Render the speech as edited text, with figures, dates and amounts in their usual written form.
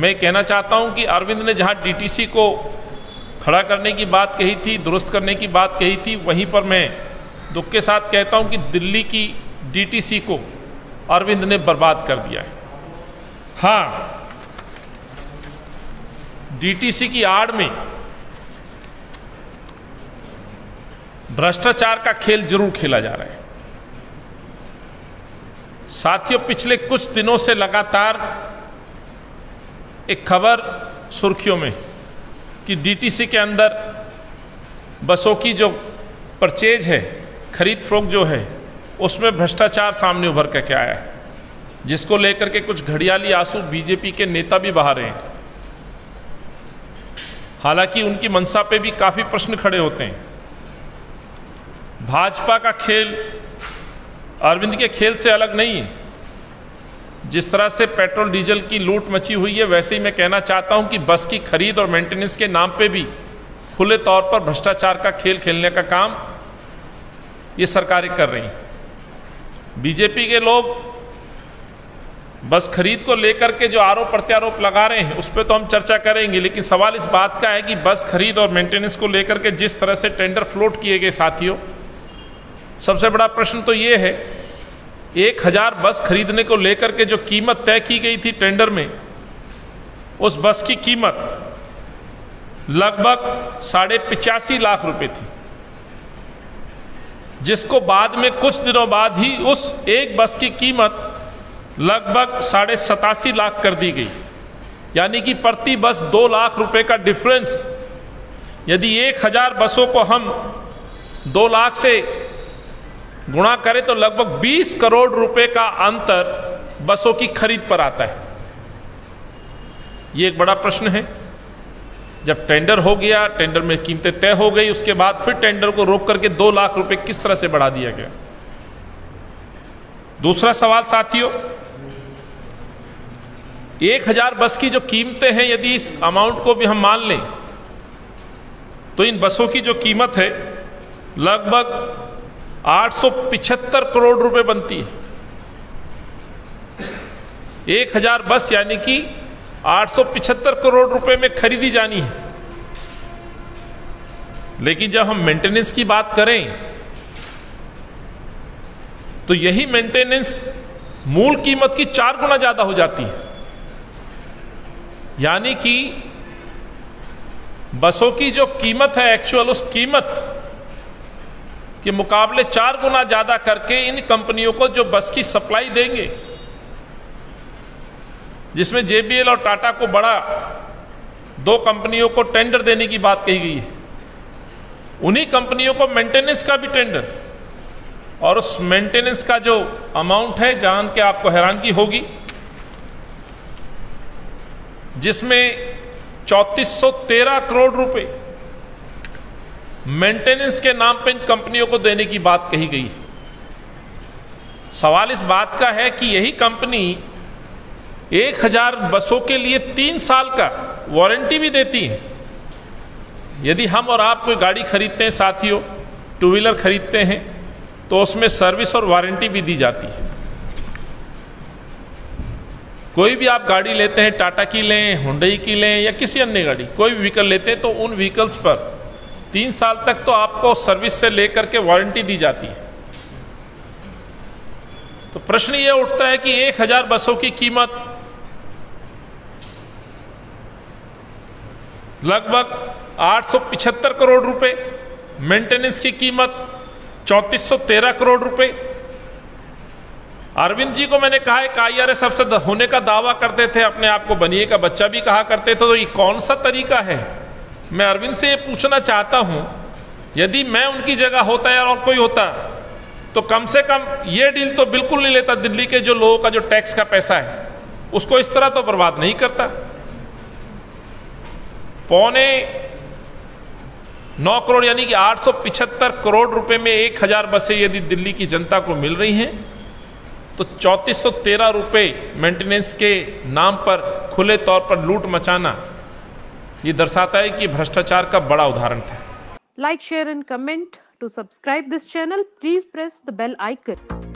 मैं कहना चाहता हूं कि अरविंद ने जहां डीटीसी को खड़ा करने की बात कही थी, दुरुस्त करने की बात कही थी, वहीं पर मैं दुख के साथ कहता हूं कि दिल्ली की डीटीसी को अरविंद ने बर्बाद कर दिया है। हाँ, डीटीसी की आड़ में भ्रष्टाचार का खेल जरूर खेला जा रहा है। साथियों, पिछले कुछ दिनों से लगातार एक खबर सुर्खियों में कि डीटीसी के अंदर बसों की जो परचेज है, खरीद फरोख्त जो है, उसमें भ्रष्टाचार सामने उभर करके आया है, जिसको लेकर के कुछ घड़ियाली आंसू बीजेपी के नेता भी बहा रहे हैं। हालांकि उनकी मंशा पे भी काफ़ी प्रश्न खड़े होते हैं। भाजपा का खेल अरविंद के खेल से अलग नहीं है। जिस तरह से पेट्रोल डीजल की लूट मची हुई है, वैसे ही मैं कहना चाहता हूं कि बस की खरीद और मेंटेनेंस के नाम पे भी खुले तौर पर भ्रष्टाचार का खेल खेलने का काम ये सरकारें कर रही हैं। बीजेपी के लोग बस खरीद को लेकर के जो आरोप प्रत्यारोप लगा रहे हैं, उस पर तो हम चर्चा करेंगे, लेकिन सवाल इस बात का है कि बस खरीद और मेंटेनेंस को लेकर के जिस तरह से टेंडर फ्लोट किए गए साथियों, सबसे बड़ा प्रश्न तो ये है, 1000 बस खरीदने को लेकर के जो कीमत तय की गई थी टेंडर में, उस बस की कीमत लगभग 85.5 लाख रुपए थी, जिसको बाद में कुछ दिनों बाद ही उस एक बस की कीमत लगभग 87.5 लाख कर दी गई। यानी कि प्रति बस 2 लाख रुपए का डिफरेंस। यदि 1000 बसों को हम 2 लाख से गुणा करें तो लगभग 20 करोड़ रुपए का अंतर बसों की खरीद पर आता है। ये एक बड़ा प्रश्न है। जब टेंडर हो गया, टेंडर में कीमतें तय हो गई, उसके बाद फिर टेंडर को रोक करके 2 लाख रुपए किस तरह से बढ़ा दिया गया। दूसरा सवाल साथियों, 1000 बस की जो कीमतें हैं, यदि इस अमाउंट को भी हम मान लें तो इन बसों की जो कीमत है लगभग 875 करोड़ रुपए बनती है। 1000 बस यानी कि 875 करोड़ रुपए में खरीदी जानी है। लेकिन जब हम मेंटेनेंस की बात करें तो यही मेंटेनेंस मूल कीमत की 4 गुना ज्यादा हो जाती है। यानी कि बसों की जो कीमत है एक्चुअल, उस कीमत के मुकाबले 4 गुना ज्यादा करके इन कंपनियों को जो बस की सप्लाई देंगे, जिसमें JBL और टाटा को बड़ा 2 कंपनियों को टेंडर देने की बात कही गई है, उन्हीं कंपनियों को मेंटेनेंस का भी टेंडर, और उस मेंटेनेंस का जो अमाउंट है, जान के आपको हैरानगी होगी, जिसमें 3413 करोड़ रुपए मेंटेनेंस के नाम पे इन कंपनियों को देने की बात कही गई है। सवाल इस बात का है कि यही कंपनी 1000 बसों के लिए 3 साल का वारंटी भी देती है। यदि हम और आप कोई गाड़ी खरीदते हैं साथियों, 2 व्हीलर खरीदते हैं, तो उसमें सर्विस और वारंटी भी दी जाती है। कोई भी आप गाड़ी लेते हैं, टाटा की लें, हुंडई की लें या किसी अन्य गाड़ी, कोई भी व्हीकल लेते हैं, तो उन व्हीकल्स पर 3 साल तक तो आपको सर्विस से लेकर के वारंटी दी जाती है। तो प्रश्न ये उठता है कि 1000 बसों की कीमत लगभग 875 करोड़ रुपए, मेंटेनेंस की कीमत 3413 करोड़ रुपए। अरविंद जी को मैंने कहा है कि IRS अफसर होने का दावा करते थे, अपने आप को बनिए का बच्चा भी कहा करते थे, तो ये कौन सा तरीका है। मैं अरविंद से ये पूछना चाहता हूं, यदि मैं उनकी जगह होता या और कोई होता, तो कम से कम ये डील तो बिल्कुल नहीं लेता। दिल्ली के जो लोगों का जो टैक्स का पैसा है, उसको इस तरह तो बर्बाद नहीं करता। 9.25 करोड़ यानी कि 875 करोड़ रुपए में 1000 बसें यदि दिल्ली की जनता को मिल रही हैं, तो 3413 रुपए मेंटेनेंस के नाम पर खुले तौर पर लूट मचाना, ये दर्शाता है कि भ्रष्टाचार का बड़ा उदाहरण था। Like, share and comment. To subscribe this channel, please press the bell icon.